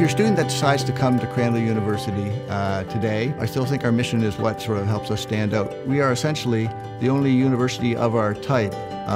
you're a student that decides to come to Crandall University today, I still think our mission is what sort of helps us stand out. We are essentially the only university of our type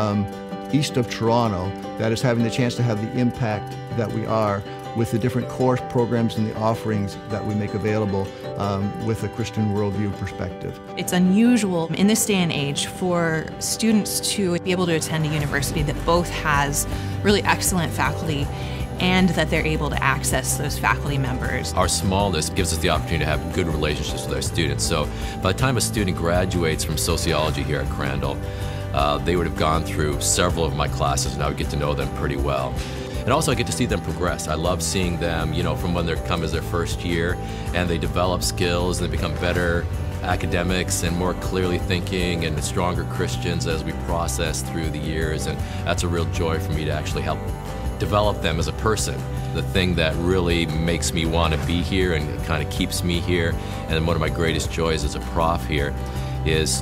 east of Toronto that is having the chance to have the impact that we are with the different course programs and the offerings that we make available with a Christian worldview perspective. It's unusual in this day and age for students to be able to attend a university that both has really excellent faculty and that they're able to access those faculty members. Our smallness gives us the opportunity to have good relationships with our students. So by the time a student graduates from sociology here at Crandall, they would have gone through several of my classes and I would get to know them pretty well. And also I get to see them progress. I love seeing them, from when they come as their first year and they develop skills and they become better academics and more clearly thinking and stronger Christians as we process through the years. And that's a real joy for me to actually help develop them as a person. The thing that really makes me want to be here and kind of keeps me here, and one of my greatest joys as a prof here, is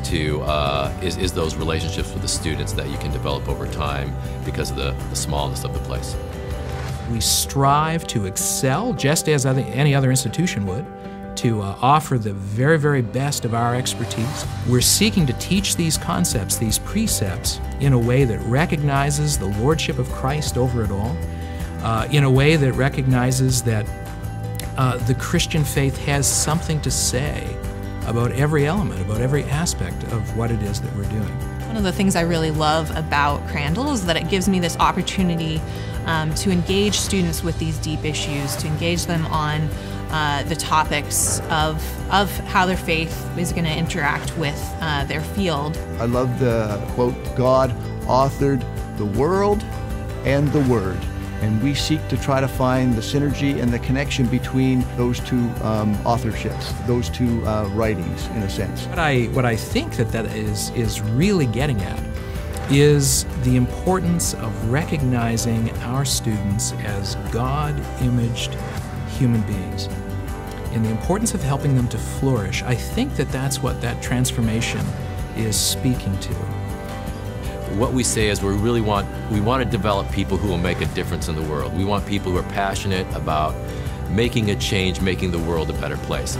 those relationships with the students that you can develop over time because of the smallness of the place. We strive to excel just as any other institution would, to offer the very, very best of our expertise. We're seeking to teach these concepts, these precepts, in a way that recognizes the lordship of Christ over it all, in a way that recognizes that the Christian faith has something to say about every element, about every aspect of what it is that we're doing. One of the things I really love about Crandall is that it gives me this opportunity to engage students with these deep issues, to engage them on the topics of how their faith is going to interact with their field. I love the quote, God authored the world and the Word. And we seek to try to find the synergy and the connection between those two authorships, those two writings, in a sense. What I think that is really getting at is the importance of recognizing our students as God-imaged human beings, and the importance of helping them to flourish. I think that that's what that transformation is speaking to. What we say is we want to develop people who will make a difference in the world. We want people who are passionate about making a change, making the world a better place.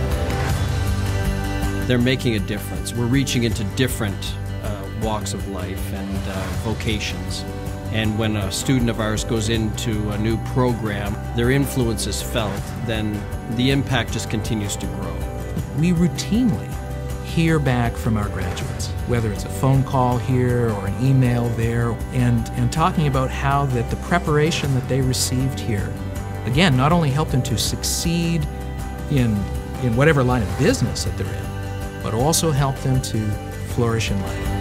They're making a difference. We're reaching into different walks of life and vocations. And when a student of ours goes into a new program, their influence is felt, then the impact just continues to grow. We routinely hear back from our graduates, whether it's a phone call here or an email there, and talking about how that the preparation that they received here, again, not only helped them to succeed in whatever line of business that they're in, but also helped them to flourish in life.